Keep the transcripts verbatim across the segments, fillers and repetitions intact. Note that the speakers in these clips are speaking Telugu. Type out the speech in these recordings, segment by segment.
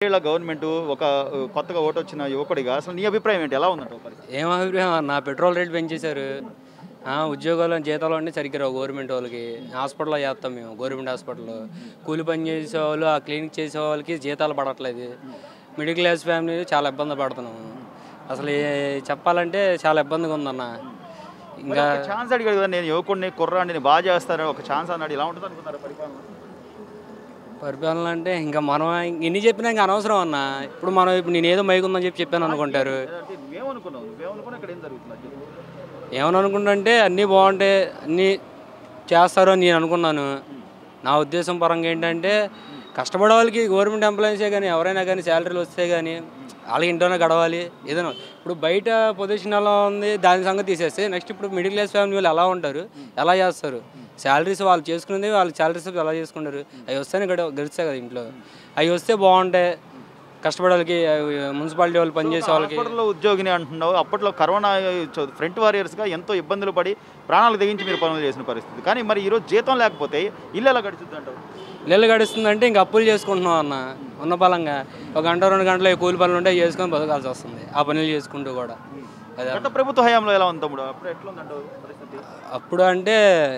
ఏళ్ల గవర్నమెంట్ ఒక కొత్తగా ఓటు వచ్చిన యువకుడిగా అసలు నీ అభిప్రాయం ఏంటి? ఎలా ఉందంట పరిస్థితి? ఏం అభిప్రాయం అన్న, పెట్రోల్ రేట్ పెంచేశారు. ఉద్యోగాలు జీతాలు అన్నీ సరిగ్గా రావు గవర్నమెంట్ వాళ్ళకి. హాస్పిటల్లో చేస్తాం మేము, గవర్నమెంట్ హాస్పిటల్లో కూలి పని చేసే వాళ్ళు, ఆ క్లినిక్ చేసే వాళ్ళకి జీతాలు పడట్లేదు. మిడిల్ క్లాస్ ఫ్యామిలీ చాలా ఇబ్బంది పడుతున్నాము. అసలు ఏ- చెప్పాలంటే చాలా ఇబ్బందిగా ఉందన్న. ఇంకా ఛాన్స్ అడిగాడు కదా, నేను యువకుడిని కుర్రాడిని బాగా చేస్తాను ఒక ఛాన్స్ అన్నాడు. ఇలా ఉంటుంది అనుకున్నారు పరిపాలన? పరిపాలన అంటే ఇంకా మనం ఎన్ని చెప్పినా ఇంకా అనవసరం అన్న. ఇప్పుడు మనం ఇప్పుడు నేను ఏదో మైక్ ఉందని చెప్పి చెప్పాను అనుకుంటారు. అంటే నువ్వేమనుకున్నావు? నువ్వేమనుకున్నా ఇక్కడ ఏం జరుగుతుంది? ఏమని అనుకుంటుంటే అన్నీ బాగుంటాయి, అన్నీ చేస్తారు అని నేను అనుకున్నాను. నా ఉద్దేశం పరంగా ఏంటంటే కష్టపడే వాళ్ళకి గవర్నమెంట్ ఎంప్లాయీసే కానీ ఎవరైనా కానీ శాలరీలు వస్తే కానీ వాళ్ళకి ఇంట్లోనే గడవాలి ఏదైనా. ఇప్పుడు బయట పొజిషన్ ఎలా ఉంది దాని సంగతి తీసేస్తే నెక్స్ట్ ఇప్పుడు మిడిల్ క్లాస్ ఫ్యామిలీ వాళ్ళు ఎలా ఉంటారు, ఎలా చేస్తారు, శాలరీస్ వాళ్ళు చేసుకునేది వాళ్ళు శాలరీస్ ఎలా చేసుకుంటారు, అవి వస్తేనే గడ గెలుస్తాయి కదా ఇంట్లో. అవి వస్తే బాగుంటాయి. కష్టపడే వాళ్ళకి, మున్సిపాలిటీ వాళ్ళు పనిచేసే వాళ్ళకి. అప్పట్లో ఉద్యోగిని అంటున్నావు, అప్పట్లో కరోనా ఫ్రంట్ వారియర్స్గా ఎంతో ఇబ్బందులు పడి ప్రాణాలు తెగించి మీరు పనులు చేసిన పరిస్థితి. కానీ మరి ఈరోజు జీతం లేకపోతే ఇల్లు ఎలా గడుచుద్ది అంటావు? ఇల్లు గడుస్తుందంటే ఇంక అప్పులు చేసుకుంటున్నాం అన్న. ఉన్న బలంగా ఒక గంట రెండు గంటలు కూలి పనులు ఉంటే చేసుకొని బతకాల్సి వస్తుంది, ఆ పనులు చేసుకుంటూ కూడా. అదే గత ప్రభుత్వ హయాంలో ఎలా ఉంది తమ్ముడు? అప్పుడు ఎట్లా ఉందంటావు పరిస్థితి? అప్పుడు అంటే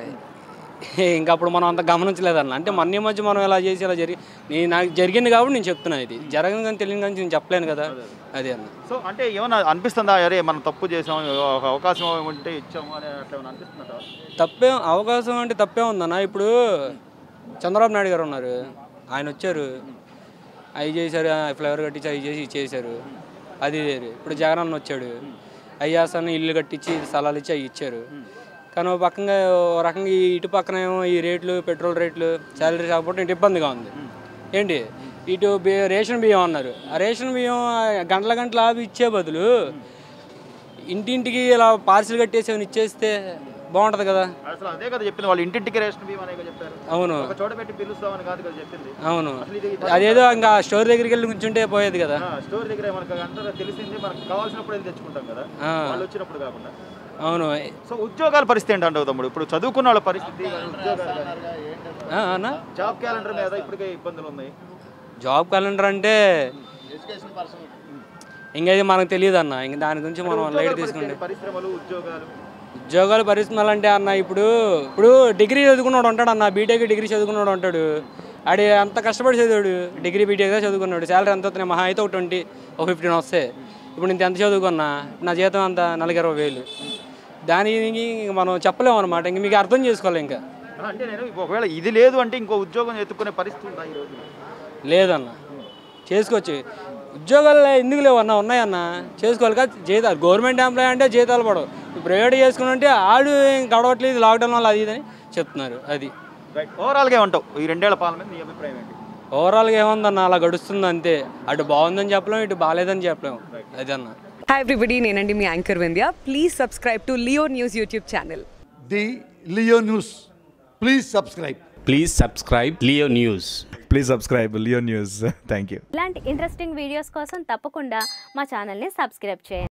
ఇంకా అప్పుడు మనం అంత గమనించలేదన్న. అంటే మన ఈ మధ్య మనం ఎలా చేసి ఇలా జరిగి నేను నాకు జరిగింది కాబట్టి నేను చెప్తున్నా. ఇది జరగని కానీ తెలియని కానీ నేను చెప్పలేను కదా. అదే అన్న. సో అంటే ఏమన్నా అనిపిస్తుందా, అరే మనం తప్పు చేసాం, ఒక అవకాశం ఉంటే ఇచ్చాము అని అట్లా ఏమైనా అనిపిస్తుందా? తప్పే అవకాశం అంటే తప్పే ఉందన్న. ఇప్పుడు చంద్రబాబు నాయుడు గారు ఉన్నారు, ఆయన వచ్చారు, అవి చేశారు, ఫ్లైఓవర్ కట్టించి అవి చేసి చేశారు, అది వేరు. ఇప్పుడు జగన్ అన్న వచ్చాడు, అవి చేస్తాను ఇల్లు కట్టించి స్థలాలు ఇచ్చి అవి ఇచ్చారు. కానీ ఒక పక్కగా ఓ రకంగా ఈ ఇటు పక్కన ఏమో ఈ రేట్లు, పెట్రోల్ రేట్లు, శాలరీ రాకపోతే ఇటు ఇబ్బందిగా ఉంది. ఏంటి ఇటు బియ్యం, రేషన్ బియ్యం అన్నారు. ఆ రేషన్ బియ్యం గంటల గంటల ఆపి ఇచ్చే బదులు ఇంటింటికి ఇలా పార్సిల్ కట్టేసి ఏమైనా ఇచ్చేస్తే బాగుంటుంది కదా. అసలు అదే కదా చెప్పింది, వాళ్ళు ఇంటింటికి రేషన్ బియ్యం అనే చెప్పారు. అవును, ఒక చోట పెట్టి పిలుస్తామని కాదు కదా చెప్పింది. అవును, అదేదో ఇంకా స్టోర్ దగ్గరికి వెళ్ళి కూర్చుంటే పోయేది కదా. స్టోర్ దగ్గర మనకు అంతా తెలిసింది, మనకు కావాల్సినప్పుడు వెళ్ళి తెచ్చుకుంటాం కదా, వాళ్ళు వచ్చినప్పుడు కాకుండా. అవును. సో ఉద్యోగాల పరిస్థితి ఏంటంటావు తమ్ముడు? ఇప్పుడు చదువుకున్న వాళ్ళ పరిస్థితి, అన్నా జాబ్ క్యాలెండర్ మీద ఇప్పటికే ఇబ్బందులు ఉన్నాయి. జాబ్ క్యాలెండర్ అంటే ఇంకా ఇది మనకు తెలియదు అన్న. ఇంక దాని గురించి మనం లైట్ తీసుకుంటే పరిశ్రమలు, ఉద్యోగాలు ఉద్యోగాలు పరిశ్రమలు అంటే అన్న ఇప్పుడు ఇప్పుడు డిగ్రీ చదువుకున్నాడు ఉంటాడు అన్న, బీటెక్ డిగ్రీ చదువుకున్నాడు ఉంటాడు. ఆడి అంత కష్టపడి చదివాడు, డిగ్రీ బీటెక్ చదువుకున్నాడు. శాలరీ ఎంత వస్తున్నాయి? మహా అయితే ఒక ట్వంటీ ఒక ఫిఫ్టీన్ వస్తాయి. ఇప్పుడు నేను ఎంత చదువుకున్నా నా జీతం అంత నలభై ఇరవై వేలు. దానికి మనం చెప్పలేము అనమాట. ఇంక మీకు అర్థం చేసుకోవాలి. ఇంకా అంటే నేను ఒకవేళ ఇది లేదు అంటే ఇంకో ఉద్యోగం ఎత్తుకునే పరిస్థితి ఉందా ఈరోజు? లేదన్న, చేసుకోవచ్చు. ఉద్యోగాలు ఎందుకు లేవన్న, ఉన్నాయన్న, చేసుకోవాలి కదా. జీతాలు గవర్నమెంట్ ఎంప్లాయీ అంటే జీతాలు పడవు. ప్రైవేట్ చేసుకుని ఆడు గడవట్లేదు లాక్డౌన్ వల్ల అది ఇదని చెప్తున్నారు. అది ఓవరాల్గా ఏమంటావు ఈ రెండేళ్ల పాలన మీద నీ అభిప్రాయం ఏంటి? ఓవరాల్గా ఏముందన్న, అలా గడుస్తుంది అంతే. అటు బాగుందని చెప్పలేం, ఇటు బాగాలేదని చెప్పలేము. అది అన్న. Hi everybody, నేనండి మీ anchor Vindhya. Please subscribe to Leo News YouTube channel. The Leo News, please subscribe. Please subscribe Leo News. Please subscribe Leo News. Thank you. ఇలాంటి ఇంట్రెస్టింగ్ వీడియోస్ కోసం తప్పకుండా మా ఛానల్ని సబ్స్క్రైబ్ చేయండి.